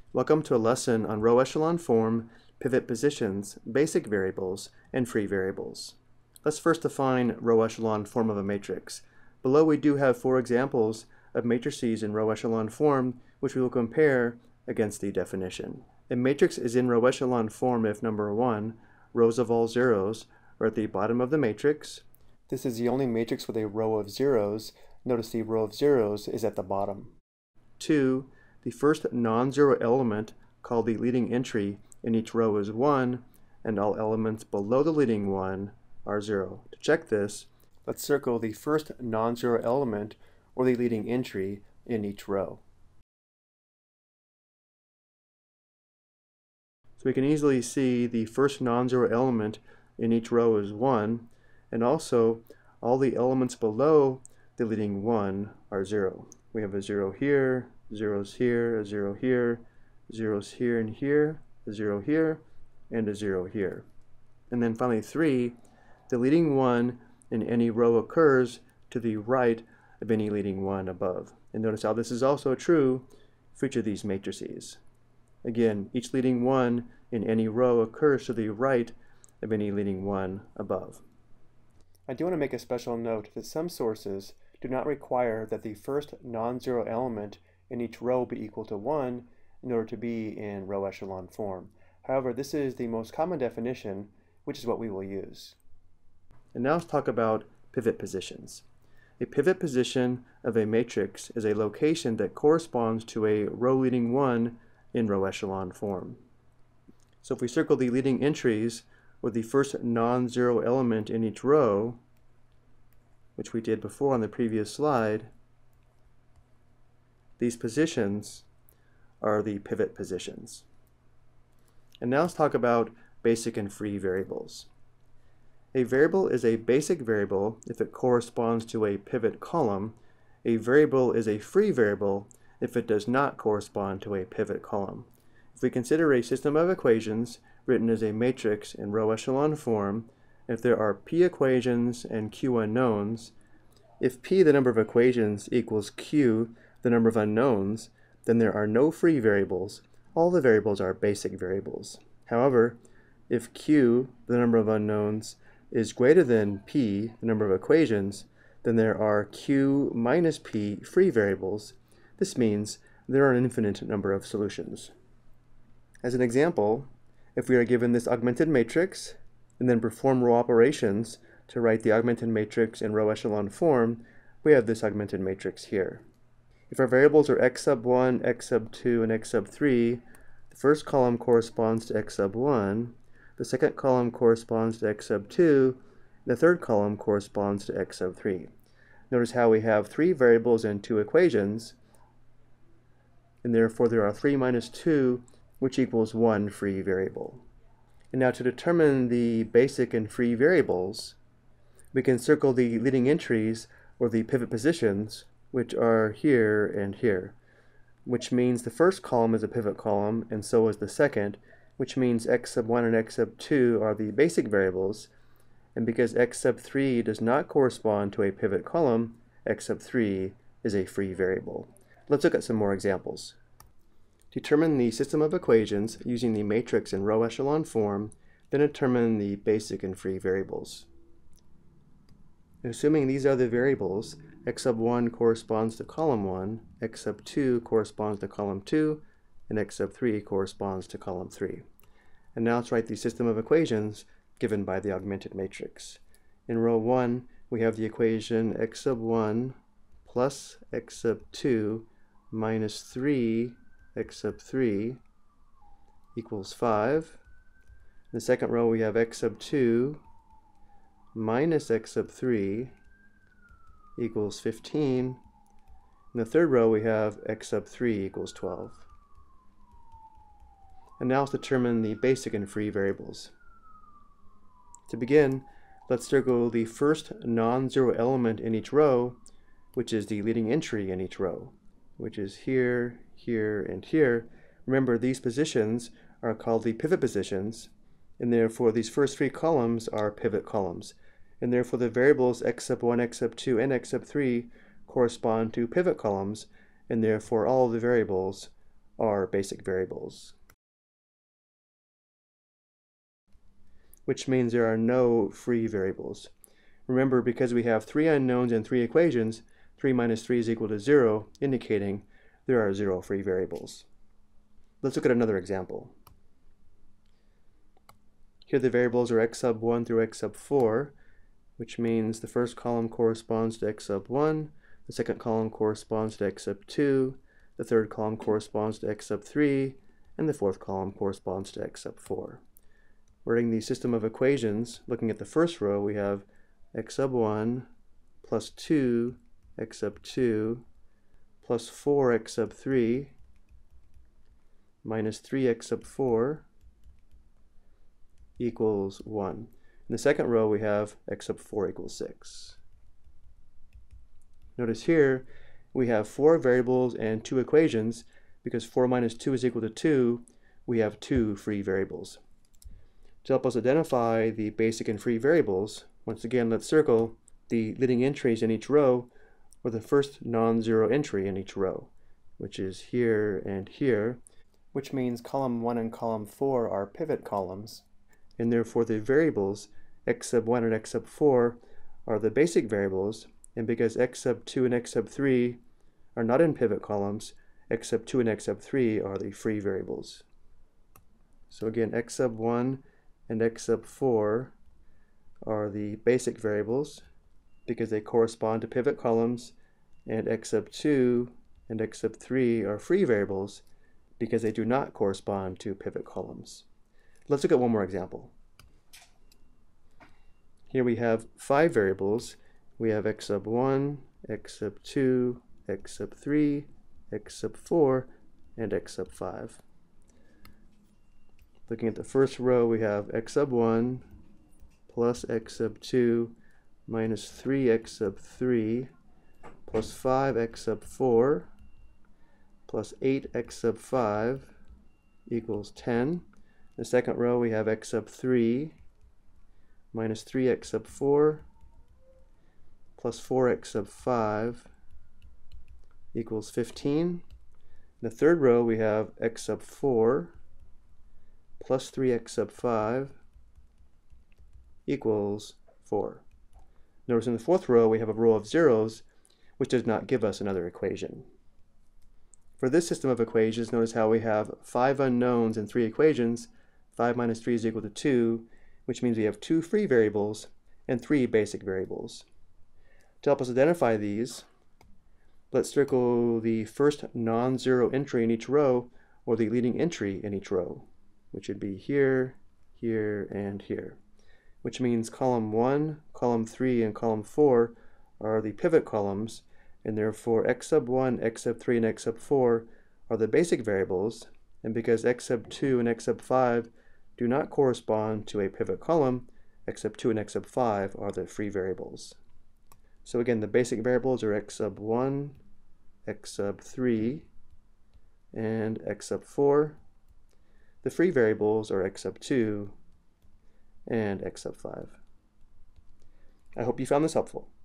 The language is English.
Welcome to a lesson on row echelon form, pivot positions, basic variables, and free variables. Let's first define row echelon form of a matrix. Below we do have 4 examples of matrices in row echelon form, which we will compare against the definition. A matrix is in row echelon form if number 1, rows of all zeros are at the bottom of the matrix. This is the only matrix with a row of zeros. Notice the row of zeros is at the bottom. 2, the first non-zero element, called the leading entry, in each row is 1, and all elements below the leading one are 0. To check this, let's circle the first non-zero element, or the leading entry, in each row. So we can easily see the first non-zero element in each row is 1, and also all the elements below the leading 1 are 0. We have a 0 here, zeros here, a 0 here, zeros here and here, a 0 here, and a 0 here. And then finally 3, the leading 1 in any row occurs to the right of any leading 1 above. And notice how this is also true for each of these matrices. Again, each leading 1 in any row occurs to the right of any leading 1 above. I do want to make a special note that some sources do not require that the first non-zero element in each row be equal to 1 in order to be in row echelon form. However, this is the most common definition, which is what we will use. And now let's talk about pivot positions. A pivot position of a matrix is a location that corresponds to a row leading 1 in row echelon form. So if we circle the leading entries with the first non-zero element in each row, which we did before on the previous slide, these positions are the pivot positions. And now let's talk about basic and free variables. A variable is a basic variable if it corresponds to a pivot column. A variable is a free variable if it does not correspond to a pivot column. If we consider a system of equations written as a matrix in row echelon form, if there are p equations and q unknowns, if p, the number of equations, equals q, the number of unknowns, then there are no free variables. All the variables are basic variables. However, if q, the number of unknowns, is greater than p, the number of equations, then there are q minus p free variables. This means there are an infinite number of solutions. As an example, if we are given this augmented matrix and then perform row operations to write the augmented matrix in row echelon form, we have this augmented matrix here. If our variables are x sub 1, x sub 2, and x sub 3, the first column corresponds to x sub 1, the second column corresponds to x sub 2, and the third column corresponds to x sub 3. Notice how we have 3 variables and 2 equations, and therefore there are 3 minus 2, which equals 1 free variable. And now to determine the basic and free variables, we can circle the leading entries, or the pivot positions, which are here and here, which means the first column is a pivot column, and so is the second, which means x sub 1 and x sub 2 are the basic variables, and because x sub 3 does not correspond to a pivot column, x sub 3 is a free variable. Let's look at some more examples. Determine the system of equations using the matrix in row echelon form, then determine the basic and free variables. Assuming these are the variables, x sub 1 corresponds to column 1, x sub 2 corresponds to column 2, and x sub 3 corresponds to column 3. And now let's write the system of equations given by the augmented matrix. In row 1, we have the equation x sub 1 plus x sub 2 minus 3 x sub 3 equals 5. In the second row, we have x sub 2 minus x sub 3 equals 15. In the third row, we have x sub 3 equals 12. And now let's determine the basic and free variables. To begin, let's circle the first non-zero element in each row, which is the leading entry in each row, which is here, here, and here. Remember, these positions are called the pivot positions, and therefore these first 3 columns are pivot columns. And therefore the variables x sub 1, x sub 2, and x sub 3 correspond to pivot columns, and therefore all of the variables are basic variables, which means there are no free variables. Remember, because we have 3 unknowns and 3 equations, 3 minus 3 is equal to 0, indicating there are 0 free variables. Let's look at another example. Here the variables are x sub 1 through x sub 4, which means the first column corresponds to x sub 1, the second column corresponds to x sub 2, the third column corresponds to x sub 3, and the fourth column corresponds to x sub 4. Writing the system of equations, looking at the first row, we have x sub 1 plus 2 x sub 2 plus 4 x sub 3 minus 3 x sub 4 equals 1. In the second row, we have x sub 4 equals 6. Notice here we have 4 variables and 2 equations. Because 4 minus 2 is equal to 2, we have 2 free variables. To help us identify the basic and free variables, once again, let's circle the leading entries in each row or the first non-zero entry in each row, which is here and here, which means column 1 and column 4 are pivot columns, and therefore the variables x sub 1 and x sub 4 are the basic variables, and because x sub 2 and x sub 3 are not in pivot columns, x sub 2 and x sub 3 are the free variables. So again, x sub 1 and x sub 4 are the basic variables because they correspond to pivot columns, and x sub 2 and x sub 3 are free variables because they do not correspond to pivot columns. Let's look at one more example. Here we have 5 variables. We have x sub 1, x sub 2, x sub 3, x sub 4, and x sub 5. Looking at the first row, we have x sub 1 plus x sub 2 minus 3x sub 3 plus 5x sub 4 plus 8x sub 5 equals 10. In the second row, we have x sub 3 minus 3x sub 4 plus 4x sub 5 equals 15. In the third row, we have x sub 4 plus 3x sub 5 equals 4. Notice in the fourth row, we have a row of zeros, which does not give us another equation. For this system of equations, notice how we have 5 unknowns and 3 equations. 5 minus 3 is equal to 2, which means we have 2 free variables and 3 basic variables. To help us identify these, let's circle the first non-zero entry in each row, or the leading entry in each row, which would be here, here, and here, which means column 1, column 3, and column 4 are the pivot columns, and therefore x sub 1, x sub 3, and x sub 4 are the basic variables, and because x sub 2 and x sub 5 do not correspond to a pivot column, x sub 2 and x sub 5 are the free variables. So again, the basic variables are x sub 1, x sub 3, and x sub 4. The free variables are x sub 2 and x sub 5. I hope you found this helpful.